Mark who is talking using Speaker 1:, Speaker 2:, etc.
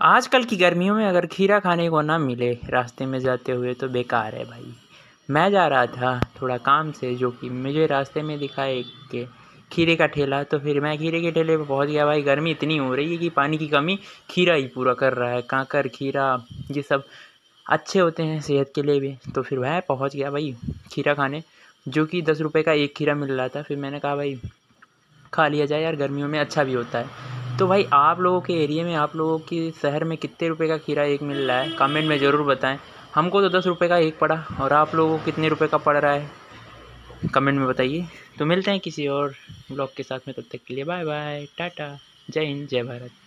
Speaker 1: आजकल की गर्मियों में अगर खीरा खाने को ना मिले रास्ते में जाते हुए तो बेकार है भाई। मैं जा रहा था थोड़ा काम से, जो कि मुझे रास्ते में दिखा एक के खीरे का ठेला, तो फिर मैं खीरे के ठेले पे पहुंच गया। भाई गर्मी इतनी हो रही है कि पानी की कमी खीरा ही पूरा कर रहा है। कांकर, खीरा, ये सब अच्छे होते हैं सेहत के लिए भी। तो फिर मैं पहुंच गया भाई खीरा खाने, जो कि 10 रुपये का एक खीरा मिल रहा था। फिर मैंने कहा भाई खा लिया जाए यार, गर्मियों में अच्छा भी होता है। तो भाई आप लोगों के एरिया में, आप लोगों के शहर में कितने रुपए का खीरा एक मिल रहा है, कमेंट में ज़रूर बताएं। हमको तो 10 रुपये का एक पड़ा, और आप लोगों को कितने रुपए का पड़ रहा है कमेंट में बताइए। तो मिलते हैं किसी और ब्लॉग के साथ में, तब तक के लिए बाय बाय, टाटा, जय हिंद, जय भारत।